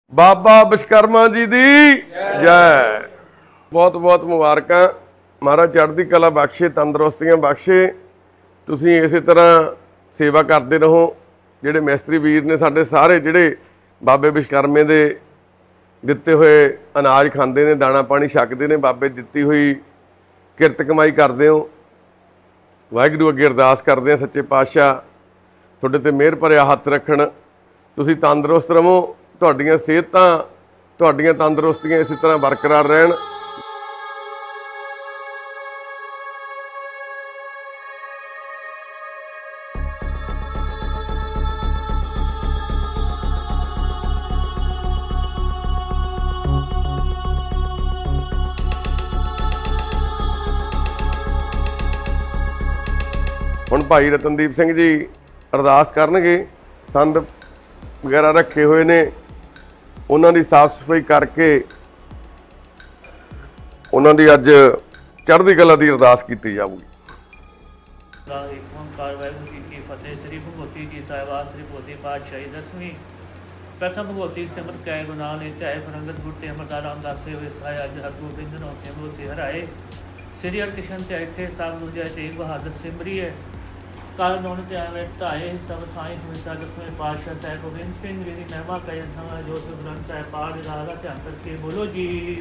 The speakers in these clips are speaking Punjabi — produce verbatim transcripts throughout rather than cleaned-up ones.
ਬਾਬਾ ਵਿਸ਼ਕਰਮਾ ਜੀ ਦੀ ਜੈ। ਬਹੁਤ ਬਹੁਤ ਮੁਬਾਰਕਾਂ। ਮਹਾਰਾਜ ਚੜ੍ਹਦੀ ਕਲਾ ਬਖਸ਼ੇ, ਤੰਦਰੁਸਤੀਆਂ ਬਖਸ਼ੇ। ਤੁਸੀਂ ਇਸੇ ਤਰ੍ਹਾਂ ਸੇਵਾ ਕਰਦੇ ਰਹੋ। ਜਿਹੜੇ ਮਿਸਤਰੀ ਵੀਰ ਨੇ ਸਾਡੇ ਸਾਰੇ, ਜਿਹੜੇ ਬਾਬੇ ਵਿਸ਼ਕਰਮੇ ਦੇ ਦਿੱਤੇ ਹੋਏ ਅਨਾਜ ਖਾਂਦੇ ਨੇ, ਦਾਣਾ ਪਾਣੀ ਛਕਦੇ ਨੇ, ਬਾਬੇ ਦਿੱਤੀ ਹੋਈ ਕਿਰਤ ਕਮਾਈ ਕਰਦੇ ਹੋ। ਵਾਹਿਗੁਰੂ ਅੱਗੇ ਅਰਦਾਸ ਕਰਦੇ ਹਾਂ ਸੱਚੇ ਪਾਤਸ਼ਾਹ ਤੁਹਾਡੇ ਤੇ ਮਿਹਰ ਭਰਿਆ ਹੱਥ ਰੱਖਣ। ਤੁਸੀਂ ਤੰਦਰੁਸਤ ਰਹੋ, ਤੁਹਾਡੀਆਂ ਸਿਹਤਾਂ, ਤੁਹਾਡੀਆਂ ਤੰਦਰੁਸਤੀਆਂ ਇਸੇ ਤਰ੍ਹਾਂ ਬਰਕਰਾਰ ਰਹਿਣ। ਹੁਣ ਭਾਈ ਰਤਨਦੀਪ ਸਿੰਘ ਜੀ ਅਰਦਾਸ ਕਰਨਗੇ। ਸੰਦ ਵਗੈਰਾ ਰੱਖੇ ਹੋਏ ਨੇ, ਉਹਨਾਂ ਦੀ ਸਾਫ਼ ਸਫਾਈ ਕਰਕੇ ਉਹਨਾਂ ਦੀ ਅੱਜ ਚੜ੍ਹਦੀ ਕਲਾ ਦੀ ਅਰਦਾਸ ਕੀਤੀ ਜਾਊਗੀ। ਵਾਹਿਗੁਰੂ ਜੀ ਕੀ ਫਤਿਹ। ਸ੍ਰੀ ਭਗਵਤੀ ਜੀ ਸਾਹਿਬਾ ਸ੍ਰੀ ਭਗਵਤੀ ਪਾਤਸ਼ਾਹੀ ਦਸਵੀਂ ਪ੍ਰਥਮ ਭਗਵਤੀ ਸਿਮਰਤ ਕੈ ਗੁਨਾ ਨੇ ਚਾਹੇ ਫਰੰਗਤ ਗੁਰਤੇ ਅਮਰਦਾਸ ਰਾਮਦਾਸੇ ਹੋਏ ਸਾਇ ਅੱਜ ਹਰਗੋਬਿੰਦ ਨੋ ਸਿਮਰੋ ਸੇ ਹਰਾਏ। ਸ੍ਰੀ ਹਰਿਕ੍ਰਿਸ਼ਨ ਤੇ ਇੱਥੇ ਸਭ ਨੂੰ ਜੈ ਤੇਗ ਬਹਾਦਰ ਸਿਮਰੀ ਹੈ। ਕਾਲ ਨੋਨ ਤੇ ਆਵੇ ਢਾਏ ਸਭ ਥਾਈ ਹਮੇਸ਼ਾ ਦਸਵੇਂ ਪਾਤਸ਼ਾਹ ਸਾਹਿਬ ਗੋਬਿੰਦ ਸਿੰਘ ਜੀ ਦੀ ਮਹਿਮਾ ਕਹੇ ਸਮਾਂ ਜੋ ਸੋ ਗ੍ਰੰਥ ਸਾਹਿਬ ਪਾਠ ਰਾਗਾ ਧਿਆਨ ਕਰਕੇ ਬੋਲੋ ਜੀ।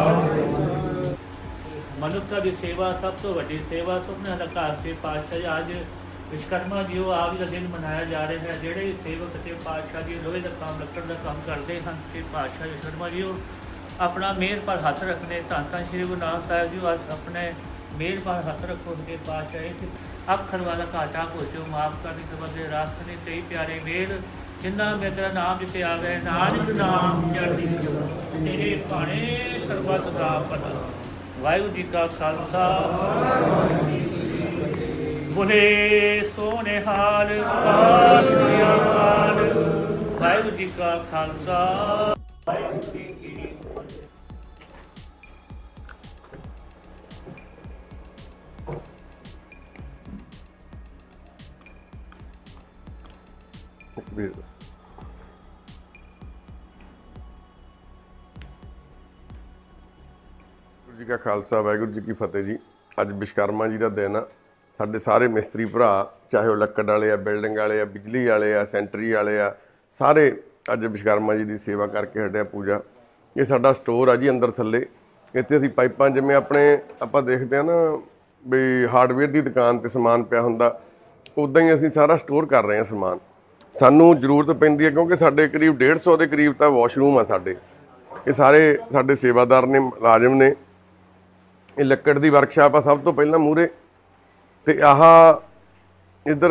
ਮਨੁੱਖਤਾ ਦੀ ਸੇਵਾ ਸਭ ਤੋਂ ਵੱਡੀ ਸੇਵਾ। ਸੁਪਨਿਆਂ ਦਾ ਘਰ ਤੇ ਪਾਤਸ਼ਾਹ ਅੱਜ ਵਿਸ਼ਕਰਮਾ ਜੀ ਉਹ ਆਪ ਦਾ ਦਿਨ ਮਨਾਇਆ ਜਾ ਰਿਹਾ ਹੈ। ਜਿਹੜੇ ਸੇਵਕ ਸੱਚੇ ਪਾਤਸ਼ਾਹ ਜੀ ਲੋਹੇ ਦਾ ਕੰਮ, ਲੱਕੜ ਦਾ ਕੰਮ ਕਰਦੇ ਹਨ, ਸੱਚੇ ਪਾਤਸ਼ਾਹ ਵਿਸ਼ਕਰਮਾ ਜੀ ਉਹ ਆਪਣਾ ਮਿਹਰ ਪਰ ਹੱਥ ਰੱਖਣੇ। ਧੰਨ ਧੰਨ ਸ਼੍ਰੀ ਗੁਰੂ ਨਾਨਕ ਸਾਹਿਬ ਜੀ ਅੱਜ ਆਪਣੇ ਮੇਲ ਪਰ ਹੱਥ ਰੱਖੋ ਸੱਚੇ ਪਾਤਸ਼ਾਹ। ਅੱਖਰ ਵਾਲਾ ਘਾਟਾ ਭੋਜੋ ਮਾਫ ਕਰਨੀ ਸਬਦ ਦੇ ਰਾਸਤੇ ਨੇ ਸਹੀ ਪਿਆਰੇ ਮੇਲ ਜਿੰਨਾ ਮੈਂ ਤੇਰਾ ਨਾਮ ਜਿੱਤੇ ਆਵੇ ਨਾਨਕ ਨਾਮ ਚੜ੍ਹਦੀ ਕਲਾ ਤੇਰੇ ਭਾਣੇ ਸਰਬੱਤ ਦਾ ਪਤਾ। ਵਾਹਿਗੁਰੂ ਜੀ ਕਾ ਖਾਲਸਾ ਬੋਲੇ ਸੋਹਣੇ ਹਾਲ ਹਾਲ। ਵਾਹਿਗੁਰੂ ਜੀ ਕਾ ਖਾਲਸਾ ਵਾਹਿਗੁਰੂ ਜੀ ਕੀ ਫਤਿਹ। ਵਾਹਿਗੁਰੂ ਜੀ ਕਾ ਖਾਲਸਾ ਵਾਹਿਗੁਰੂ ਜੀ ਕੀ ਫਤਿਹ ਜੀ। ਅੱਜ ਵਿਸ਼ਕਰਮਾ ਜੀ ਦਾ ਦਿਨ ਆ। ਸਾਡੇ ਸਾਰੇ ਮਿਸਤਰੀ ਭਰਾ, ਚਾਹੇ ਉਹ ਲੱਕੜ ਵਾਲੇ ਆ, ਬਿਲਡਿੰਗ ਵਾਲੇ ਆ, ਬਿਜਲੀ ਵਾਲੇ ਆ, ਸੈਂਟਰੀ ਵਾਲੇ ਆ, ਸਾਰੇ ਅੱਜ ਵਿਸ਼ਕਰਮਾ ਜੀ ਦੀ ਸੇਵਾ ਕਰਕੇ ਹਟਿਆ ਪੂਜਾ। ਇਹ ਸਾਡਾ ਸਟੋਰ ਆ ਜੀ ਅੰਦਰ ਥੱਲੇ। ਇੱਥੇ ਅਸੀਂ ਪਾਈਪਾਂ, ਜਿਵੇਂ ਆਪਣੇ ਆਪਾਂ ਦੇਖਦੇ ਹਾਂ ਨਾ ਵੀ ਹਾਰਡਵੇਅਰ ਦੀ ਦੁਕਾਨ 'ਤੇ ਸਮਾਨ ਪਿਆ ਹੁੰਦਾ, ਉੱਦਾਂ ਹੀ ਅਸੀਂ ਸਾਰਾ ਸਟੋਰ ਕਰ ਰਹੇ ਹਾਂ ਸਮਾਨ। ਸਾਨੂੰ ਜ਼ਰੂਰਤ ਪੈਂਦੀ ਹੈ ਕਿਉਂਕਿ ਸਾਡੇ ਕਰੀਬ ਡੇਢ ਸੌ ਦੇ ਕਰੀਬ ਤਾਂ ਵਾਸ਼ਰੂਮ ਆ ਸਾਡੇ। ਇਹ ਸਾਰੇ ਸਾਡੇ ਸੇਵਾਦਾਰ ਨੇ, ਮੁਲਾਜ਼ਮ ਨੇ। ਇਹ ਲੱਕੜ ਦੀ ਵਰਕਸ਼ਾਪ ਆ ਸਭ ਤੋਂ ਪਹਿਲਾਂ ਮੂਹਰੇ, ਅਤੇ ਆਹ ਇੱਧਰ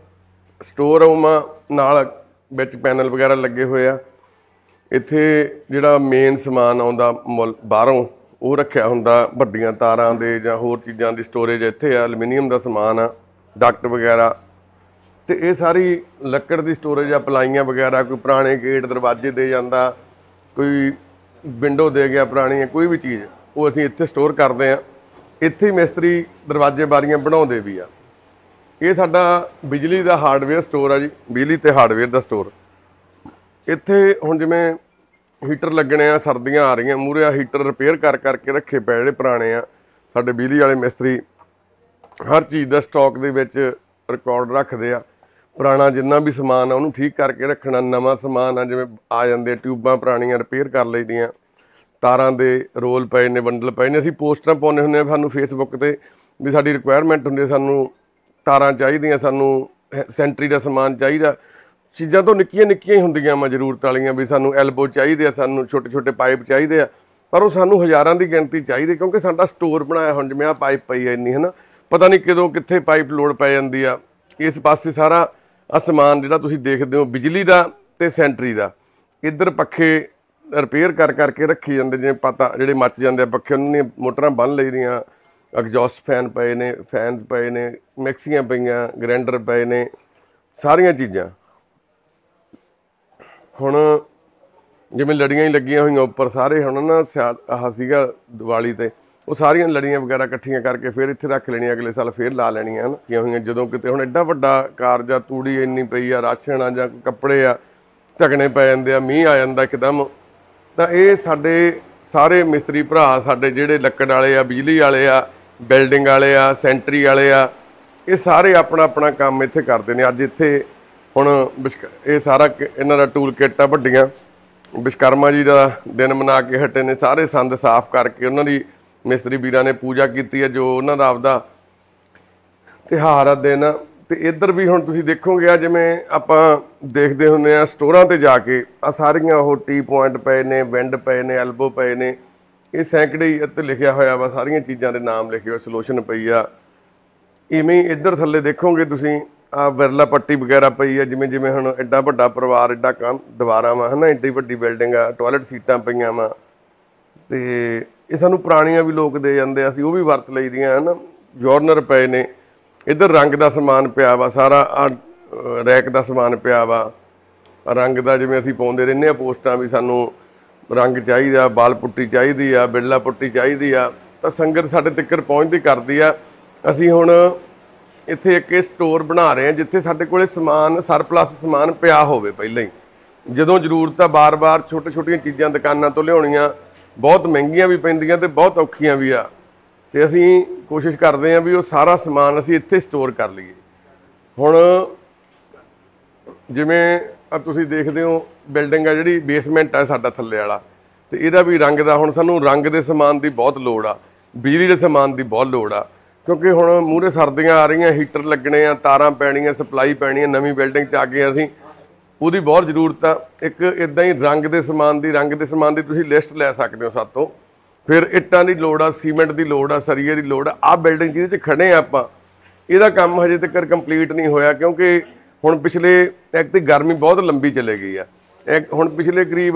ਸਟੋਰ ਰੂਮ ਆ, ਨਾਲ ਵਿੱਚ ਪੈਨਲ ਵਗੈਰਾ ਲੱਗੇ ਹੋਏ ਆ। ਇੱਥੇ ਜਿਹੜਾ ਮੇਨ ਸਮਾਨ ਆਉਂਦਾ ਮੁੱਲ ਬਾਹਰੋਂ ਉਹ ਰੱਖਿਆ ਹੁੰਦਾ, ਵੱਡੀਆਂ ਤਾਰਾਂ ਦੇ ਜਾਂ ਹੋਰ ਚੀਜ਼ਾਂ ਦੀ ਸਟੋਰੇਜ ਇੱਥੇ ਆ। ਐਲੂਮੀਨੀਅਮ ਦਾ ਸਮਾਨ ਆ, ਡਕਟ ਵਗੈਰਾ, ਅਤੇ ਇਹ ਸਾਰੀ ਲੱਕੜ ਦੀ ਸਟੋਰੇਜ ਆ। ਪਲਾਈਆਂ ਵਗੈਰਾ, ਕੋਈ ਪੁਰਾਣੇ ਗੇਟ ਦਰਵਾਜ਼ੇ ਦੇ ਜਾਂਦਾ, ਕੋਈ ਵਿੰਡੋ ਦੇ ਗਿਆ ਪੁਰਾਣੀ, ਕੋਈ ਵੀ ਚੀਜ਼ ਉਹ ਅਸੀਂ ਇੱਥੇ ਸਟੋਰ ਕਰਦੇ ਹਾਂ। ਇੱਥੇ ਹੀ ਮਿਸਤਰੀ ਦਰਵਾਜ਼ੇ ਬਾਰੀਆਂ ਬਣਾਉਂਦੇ ਵੀ ਆ। ਇਹ ਸਾਡਾ ਬਿਜਲੀ ਦਾ ਹਾਰਡਵੇਅਰ ਸਟੋਰ ਆ ਜੀ, ਬਿਜਲੀ ਅਤੇ ਹਾਰਡਵੇਅਰ ਦਾ ਸਟੋਰ। ਇੱਥੇ ਹੁਣ ਜਿਵੇਂ ਹੀਟਰ ਲੱਗਣੇ ਆ, ਸਰਦੀਆਂ ਆ ਰਹੀਆਂ ਮੂਹਰੇ, ਆ ਹੀਟਰ ਰਿਪੇਅਰ ਕਰ ਕਰਕੇ ਰੱਖੇ ਪਏ ਜਿਹੜੇ ਪੁਰਾਣੇ ਆ ਸਾਡੇ ਬਿਜਲੀ ਵਾਲੇ ਮਿਸਤਰੀ। ਹਰ ਚੀਜ਼ ਦਾ ਸਟਾਕ ਦੇ ਵਿੱਚ ਰਿਕਾਰਡ ਰੱਖਦੇ ਆ। ਪੁਰਾਣਾ ਜਿੰਨਾ ਵੀ ਸਮਾਨ ਆ ਉਹਨੂੰ ਠੀਕ ਕਰਕੇ ਰੱਖਣਾ। ਨਵਾਂ ਸਮਾਨ ਆ ਜਿਵੇਂ ਆ ਜਾਂਦੇ, ਟਿਊਬਾਂ ਪੁਰਾਣੀਆਂ ਰਿਪੇਅਰ ਕਰ ਲਈਦੀਆਂ, ਤਾਰਾਂ ਦੇ ਰੋਲ ਪਏ ਨੇ, ਬੰਡਲ ਪਏ ਨੇ। ਅਸੀਂ ਪੋਸਟਰਾਂ ਪਾਉਂਦੇ ਹੁੰਦੇ ਹਾਂ ਸਾਨੂੰ ਫੇਸਬੁੱਕ 'ਤੇ ਵੀ ਸਾਡੀ ਰਿਕੁਆਇਰਮੈਂਟ ਹੁੰਦੀ, ਸਾਨੂੰ ਤਾਰਾਂ ਚਾਹੀਦੀਆਂ, ਸਾਨੂੰ ਸੈਂਟਰੀ ਦਾ ਸਮਾਨ ਚਾਹੀਦਾ। ਚੀਜ਼ਾਂ ਤੋਂ ਨਿੱਕੀਆਂ ਨਿੱਕੀਆਂ ਹੀ ਹੁੰਦੀਆਂ ਵਾ ਜ਼ਰੂਰਤ ਵਾਲੀਆਂ, ਵੀ ਸਾਨੂੰ ਐਲਬੋ ਚਾਹੀਦੇ ਆ, ਸਾਨੂੰ ਛੋਟੇ ਛੋਟੇ ਪਾਈਪ ਚਾਹੀਦੇ ਆ, ਪਰ ਉਹ ਸਾਨੂੰ ਹਜ਼ਾਰਾਂ ਦੀ ਗਿਣਤੀ ਚਾਹੀਦੀ ਕਿਉਂਕਿ ਸਾਡਾ ਸਟੋਰ ਬਣਾਇਆ। ਹੁਣ ਜਿਵੇਂ ਆਹ ਪਾਈਪ ਪਈ ਆ ਇੰਨੀ, ਹੈ ਨਾ, ਪਤਾ ਨਹੀਂ ਕਦੋਂ ਕਿੱਥੇ ਪਾਈਪ ਲੋੜ ਪੈ ਜਾਂਦੀ ਆ। ਇਸ ਪਾਸੇ ਸਾਰਾ ਆਹ ਸਮਾਨ ਜਿਹੜਾ ਤੁਸੀਂ ਦੇਖਦੇ ਹੋ ਬਿਜਲੀ ਦਾ ਅਤੇ ਸੈਂਟਰੀ ਦਾ। ਇੱਧਰ ਪੱਖੇ ਰਿਪੇਅਰ ਕਰ ਕਰਕੇ ਰੱਖੀ ਜਾਂਦੇ, ਜਿਵੇਂ ਪਤਾ ਜਿਹੜੇ ਮੱਚ ਜਾਂਦੇ ਆ ਪੱਖੇ, ਉਹਨਾਂ ਦੀਆਂ ਮੋਟਰਾਂ ਬੰਨ੍ਹ ਲਈ ਦੀਆਂ। ਐਗਜ਼ੌਸਟ ਫੈਨ ਪਏ ਨੇ, ਫੈਨਸ ਪਏ ਨੇ, ਮਿਕਸੀਆਂ ਪਈਆਂ, ਗ੍ਰੈਂਡਰ ਪਏ ਨੇ, ਸਾਰੀਆਂ ਚੀਜ਼ਾਂ। ਹੁਣ ਜਿਵੇਂ ਲੜੀਆਂ ਹੀ ਲੱਗੀਆਂ ਹੋਈਆਂ ਉੱਪਰ ਸਾਰੇ, ਹੁਣ ਨਾ ਸਿਆਲ ਆਹ ਸੀਗਾ ਦੀਵਾਲੀ 'ਤੇ, ਉਹ ਸਾਰੀਆਂ ਲੜੀਆਂ ਵਗੈਰਾ ਇਕੱਠੀਆਂ ਕਰਕੇ ਫਿਰ ਇੱਥੇ ਰੱਖ ਲੈਣੀਆਂ, ਅਗਲੇ ਸਾਲ ਫਿਰ ਲਾ ਲੈਣੀਆਂ ਹਨ ਕੀਆਂ ਹੋਈਆਂ। ਜਦੋਂ ਕਿਤੇ ਹੁਣ ਐਡਾ ਵੱਡਾ ਕਾਰਜ ਆ, ਤੂੜੀ ਇੰਨੀ ਪਈ ਆ, ਰਾਸ਼ਨ ਆ ਜਾਂ ਕੱਪੜੇ ਆ, ਢਕਣੇ ਪੈ ਜਾਂਦੇ ਆ, ਮੀਂਹ ਆ ਜਾਂਦਾ ਇੱਕਦਮ, ਤਾਂ ਇਹ ਸਾਡੇ ਸਾਰੇ ਮਿਸਤਰੀ ਭਰਾ ਸਾਡੇ ਜਿਹੜੇ ਲੱਕੜ ਵਾਲੇ ਆ, ਬਿਜਲੀ ਵਾਲੇ ਆ, ਬਿਲਡਿੰਗ ਵਾਲੇ ਆ, ਸੈਂਟਰੀ ਵਾਲੇ ਆ, ਇਹ ਸਾਰੇ ਆਪਣਾ ਆਪਣਾ ਕੰਮ ਇੱਥੇ ਕਰਦੇ ਨੇ। ਅੱਜ ਇੱਥੇ ਹੁਣ ਵਿਸ਼ਕ ਇਹ ਸਾਰਾ ਕ- ਇਹਨਾਂ ਦਾ ਟੂਲ ਕਿੱਟ ਆ ਵੱਡੀਆਂ। ਵਿਸ਼ਕਰਮਾ ਜੀ ਦਾ ਦਿਨ ਮਨਾ ਕੇ ਹਟੇ ਨੇ, ਸਾਰੇ ਸੰਦ ਸਾਫ਼ ਕਰਕੇ ਉਹਨਾਂ ਦੀ ਮਿਸਤਰੀ ਵੀਰਾਂ ਨੇ ਪੂਜਾ ਕੀਤੀ ਹੈ, ਜੋ ਉਹਨਾਂ ਦਾ ਆਪਦਾ ਤਿਉਹਾਰ ਆ ਦਿਨ। ਤੇ ਇੱਧਰ ਵੀ ਹੁਣ ਤੁਸੀਂ ਦੇਖੋਗੇ ਆ, ਜਿਵੇਂ ਆਪਾਂ ਦੇਖਦੇ ਹੁੰਦੇ ਆ ਸਟੋਰਾਂ ਤੇ ਜਾ ਕੇ, ਆ ਸਾਰੀਆਂ ਉਹ ਟੀ ਪੁਆਇੰਟ ਪਏ ਨੇ, ਵਿੰਡ ਪਏ ਨੇ, ਐਲਬੋ ਪਏ ਨੇ, ਇਹ ਸੈਂਕੜੇ ਹੀ ਇੱਥੇ ਲਿਖਿਆ ਹੋਇਆ ਵਾ, ਸਾਰੀਆਂ ਚੀਜ਼ਾਂ ਦੇ ਨਾਮ ਲਿਖੇ ਹੋਏ, ਸੋਲੂਸ਼ਨ ਪਈ ਆ। ਇਵੇਂ ਹੀ ਇੱਧਰ ਥੱਲੇ ਦੇਖੋਗੇ ਤੁਸੀਂ ਆ ਵਿਰਲਾ ਪੱਟੀ ਵਗੈਰਾ ਪਈ ਆ, ਜਿਵੇਂ ਜਿਵੇਂ ਹੁਣ ਐਡਾ ਵੱਡਾ ਪਰਿਵਾਰ, ਐਡਾ ਕੰਮ ਦੀਵਾਰਾਂ ਵਾ, ਹੈ ਨਾ, ਐਡੀ ਵੱਡੀ ਬਿਲਡਿੰਗ ਆ, ਟੋਇਲਟ ਸੀਟਾਂ ਪਈਆਂ ਵਾ, ਤੇ ਇਹ ਸਾਨੂੰ ਪੁਰਾਣੀਆਂ ਵੀ ਲੋਕ ਦੇ ਜਾਂਦੇ ਆ, ਅਸੀਂ ਉਹ ਵੀ ਵਰਤ ਲਈਦੀਆਂ, ਹੈ ਨਾ। ਜੋਰਨਰ ਪਏ ਨੇ, ਇੱਧਰ ਰੰਗ ਦਾ ਸਮਾਨ ਪਿਆ ਵਾ ਸਾਰਾ, ਆ ਰੈਕ ਦਾ ਸਮਾਨ ਪਿਆ ਵਾ ਰੰਗ ਦਾ, ਜਿਵੇਂ ਅਸੀਂ ਪਾਉਂਦੇ ਰਹਿੰਦੇ ਆ ਪੋਸਟਾਂ ਵੀ ਸਾਨੂੰ ਰੰਗ ਚਾਹੀਦਾ, ਬਾਲ ਪੁੱਟੀ ਚਾਹੀਦੀ ਆ, ਬਿਰਲਾ ਪੁੱਟੀ ਚਾਹੀਦੀ ਆ, ਤਾਂ ਸੰਗਤ ਸਾਡੇ ਤੱਕ ਪਹੁੰਚਦੀ ਕਰਦੀ ਆ। ਅਸੀਂ ਹੁਣ ਇੱਥੇ ਇੱਕ ਇਹ ਸਟੋਰ ਬਣਾ ਰਹੇ ਹਾਂ ਜਿੱਥੇ ਸਾਡੇ ਕੋਲੇ ਸਮਾਨ ਸਰਪਲਸ ਸਮਾਨ ਪਿਆ ਹੋਵੇ ਪਹਿਲਾਂ ਹੀ, ਜਦੋਂ ਜ਼ਰੂਰਤ ਆ ਬਾਰ-ਬਾਰ ਛੋਟੇ ਛੋਟੀਆਂ ਚੀਜ਼ਾਂ ਦੁਕਾਨਾਂ ਤੋਂ ਲਿਆਉਣੀਆਂ ਬਹੁਤ ਮਹਿੰਗੀਆਂ ਵੀ ਪੈਂਦੀਆਂ ਤੇ ਬਹੁਤ ਔਖੀਆਂ ਵੀ ਆ, ਤੇ ਅਸੀਂ ਕੋਸ਼ਿਸ਼ ਕਰਦੇ ਹਾਂ ਵੀ ਉਹ ਸਾਰਾ ਸਮਾਨ ਅਸੀਂ ਇੱਥੇ ਸਟੋਰ ਕਰ ਲਈਏ। ਹੁਣ ਜਿਵੇਂ ਆ ਤੁਸੀਂ ਦੇਖਦੇ ਹੋ ਬਿਲਡਿੰਗ ਆ ਜਿਹੜੀ ਬੇਸਮੈਂਟ ਆ ਸਾਡਾ ਥੱਲੇ ਵਾਲਾ, ਤੇ ਇਹਦਾ ਵੀ ਰੰਗ ਦਾ ਹੁਣ ਸਾਨੂੰ ਰੰਗ ਦੇ ਸਮਾਨ ਦੀ ਬਹੁਤ ਲੋੜ ਆ, ਬਿਜਲੀ ਦੇ ਸਮਾਨ ਦੀ ਬਹੁਤ ਲੋੜ ਆ, ਕਿਉਂਕਿ ਹੁਣ ਮੂਹਰੇ ਸਰਦੀਆਂ ਆ ਰਹੀਆਂ, ਹੀਟਰ ਲੱਗਣੇ ਆ, ਤਾਰਾਂ ਪੈਣੀਆਂ, ਸਪਲਾਈ ਪੈਣੀ ਆ, ਨਵੀਂ ਬਿਲਡਿੰਗ 'ਚ ਆ ਗਏ ਅਸੀਂ, ਉਹਦੀ ਬਹੁਤ ਜ਼ਰੂਰਤ ਆ। ਇੱਕ ਇੱਦਾਂ ਹੀ ਰੰਗ ਦੇ ਸਮਾਨ ਦੀ ਰੰਗ ਦੇ ਸਮਾਨ ਦੀ ਤੁਸੀਂ ਲਿਸਟ ਲੈ ਸਕਦੇ ਹੋ ਸਾਤੋਂ। ਫਿਰ ਇੱਟਾਂ ਦੀ ਲੋੜ ਆ, ਸੀਮੈਂਟ ਦੀ ਲੋੜ ਆ, ਸਰੀਏ ਦੀ ਲੋੜ ਆ। ਆਹ ਬਿਲਡਿੰਗ ਜਿਹਦੇ 'ਚ ਖੜੇ ਆ ਆਪਾਂ, ਇਹਦਾ ਕੰਮ ਹਜੇ ਤੱਕ ਕੰਪਲੀਟ ਨਹੀਂ ਹੋਇਆ, ਕਿਉਂਕਿ ਹੁਣ ਪਿਛਲੇ ਇੱਕ ਤੇ ਗਰਮੀ ਬਹੁਤ ਲੰਬੀ ਚਲੇ ਗਈ ਆ। ਇੱਕ ਹੁਣ ਪਿਛਲੇ ਕਰੀਬ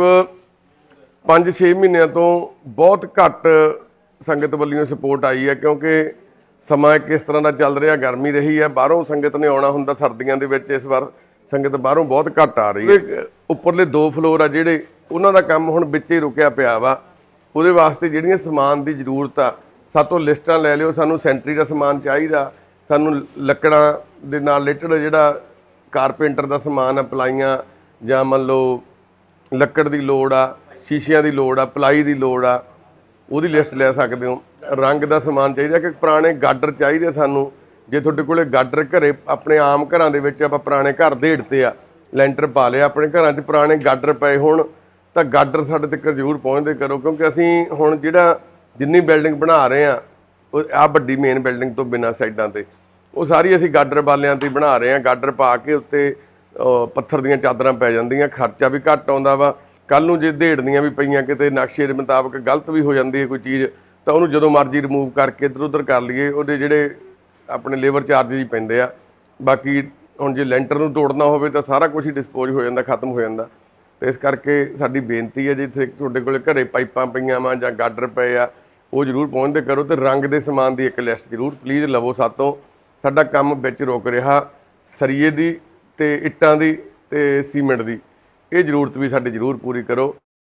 ਪੰਜ ਛੇ ਮਹੀਨਿਆਂ ਤੋਂ ਬਹੁਤ ਘੱਟ ਸੰਗਤ ਵੱਲੋਂ ਸਪੋਰਟ ਆਈ ਹੈ, ਕਿਉਂਕਿ ਸਮਾਂ ਕਿਸ ਤਰ੍ਹਾਂ ਦਾ ਚੱਲ ਰਿਹਾ, ਗਰਮੀ ਰਹੀ ਹੈ, ਬਾਹਰੋਂ ਸੰਗਤ ਨੇ ਆਉਣਾ ਹੁੰਦਾ ਸਰਦੀਆਂ ਦੇ ਵਿੱਚ, ਇਸ ਵਾਰ ਸੰਗਤ ਬਾਹਰੋਂ ਬਹੁਤ ਘੱਟ ਆ ਰਹੀ ਹੈ। ਉੱਪਰਲੇ ਦੋ ਫਲੋਰ ਆ ਜਿਹੜੇ, ਉਹਨਾਂ ਦਾ ਕੰਮ ਹੁਣ ਵਿੱਚ ਹੀ ਰੁਕਿਆ ਪਿਆ ਵਾ। ਉਹਦੇ ਵਾਸਤੇ ਜਿਹੜੀਆਂ ਸਮਾਨ ਦੀ ਜ਼ਰੂਰਤ ਆ, ਸਾਤੋਂ ਲਿਸਟਾਂ ਲੈ ਲਿਓ। ਸਾਨੂੰ ਸੈਂਟਰੀ ਦਾ ਸਮਾਨ ਚਾਹੀਦਾ, ਸਾਨੂੰ ਲੱਕੜਾਂ ਦੇ ਨਾਲ ਰਿਲੇਟਡ ਜਿਹੜਾ ਕਾਰਪੈਂਟਰ ਦਾ ਸਮਾਨ ਆ, ਪਲਾਈਆਂ ਜਾਂ ਮੰਨ ਲਓ ਲੱਕੜ ਦੀ ਲੋੜ ਆ, ਸ਼ੀਸ਼ਿਆਂ ਦੀ ਲੋੜ ਆ, ਪਲਾਈ ਦੀ ਲੋੜ ਆ, ਉਹਦੀ ਲਿਸਟ ਲੈ ਸਕਦੇ ਹੋ। ਰੰਗ ਦਾ ਸਮਾਨ ਚਾਹੀਦਾ, ਕਿ ਪੁਰਾਣੇ ਗਾਡਰ ਚਾਹੀਦੇ ਸਾਨੂੰ। ਜੇ ਤੁਹਾਡੇ ਕੋਲੇ ਗਾਡਰ ਘਰੇ, ਆਪਣੇ ਆਮ ਘਰਾਂ ਦੇ ਵਿੱਚ ਆਪਾਂ ਪੁਰਾਣੇ ਘਰ ਦੇੜਤੇ ਆ, ਲੈਂਟਰ ਪਾ ਲਿਆ, ਆਪਣੇ ਘਰਾਂ 'ਚ ਪੁਰਾਣੇ ਗਾਡਰ ਪਏ ਹੋਣ, ਤਾਂ ਗਾਡਰ ਸਾਡੇ ਤੱਕ ਜ਼ਰੂਰ ਪਹੁੰਚਦੇ ਕਰੋ, ਕਿਉਂਕਿ ਅਸੀਂ ਹੁਣ ਜਿਹੜਾ ਜਿੰਨੀ ਬਿਲਡਿੰਗ ਬਣਾ ਰਹੇ ਆ, ਉਹ ਆਹ ਵੱਡੀ ਮੇਨ ਬਿਲਡਿੰਗ ਤੋਂ ਬਿਨਾਂ ਸਾਈਡਾਂ 'ਤੇ, ਉਹ ਸਾਰੀ ਅਸੀਂ ਗਾਡਰ ਵਾਲਿਆਂ 'ਤੇ ਬਣਾ ਰਹੇ ਹਾਂ। ਗਾਡਰ ਪਾ ਕੇ ਉੱਤੇ ਪੱਥਰ ਦੀਆਂ ਚਾਦਰਾਂ ਪੈ ਜਾਂਦੀਆਂ, ਖਰਚਾ ਵੀ ਘੱਟ ਆਉਂਦਾ ਵਾ। ਕੱਲ੍ਹ ਨੂੰ ਜੇ ਦੇੜਨੀਆਂ ਵੀ ਪਈਆਂ ਕਿਤੇ ਨਕਸ਼ੇ ਦੇ ਮੁਤਾਬਕ ਗਲਤ ਵੀ ਹੋ ਜਾਂਦੀ ਹੈ ਕੋਈ ਚੀਜ਼, ਤਾਂ ਉਹਨੂੰ ਜਦੋਂ ਮਰਜ਼ੀ ਰਿਮੂਵ ਕਰਕੇ ਇੱਧਰ ਉੱਧਰ ਕਰ ਲਈਏ। ਉਹਦੇ ਜਿਹੜੇ ਆਪਣੇ ਲੇਬਰ ਚਾਰਜਿਸ ਹੀ ਪੈਂਦੇ ਆ। ਬਾਕੀ ਹੁਣ ਜੇ ਲੈਂਟਰ ਨੂੰ ਤੋੜਨਾ ਹੋਵੇ ਤਾਂ ਸਾਰਾ ਕੁਝ ਹੀ ਡਿਸਪੋਜ਼ ਹੋ ਜਾਂਦਾ, ਖਤਮ ਹੋ ਜਾਂਦਾ। ਤੇ ਇਸ ਕਰਕੇ ਸਾਡੀ ਬੇਨਤੀ ਹੈ, ਜਿੱਥੇ ਤੁਹਾਡੇ ਕੋਲੇ ਘਰੇ ਪਾਈਪਾਂ ਪਈਆਂ ਵਾ ਜਾਂ ਗਾਡਰ ਪਏ ਆ, ਉਹ ਜ਼ਰੂਰ ਪਹੁੰਚਦੇ ਕਰੋ। ਤੇ ਰੰਗ ਦੇ ਸਮਾਨ ਦੀ ਇੱਕ ਲਿਸਟ ਜ਼ਰੂਰ ਪਲੀਜ਼ ਲਵੋ ਸਾਤੋਂ। ਸਾਡਾ ਕੰਮ ਵਿੱਚ ਰੁਕ ਰਿਹਾ, ਸਰੀਏ ਦੀ ਤੇ ਇੱਟਾਂ ਦੀ ਤੇ ਸੀਮੈਂਟ ਦੀ, ਇਹ ਜ਼ਰੂਰਤ ਵੀ ਸਾਡੀ ਜ਼ਰੂਰ ਪੂਰੀ ਕਰੋ।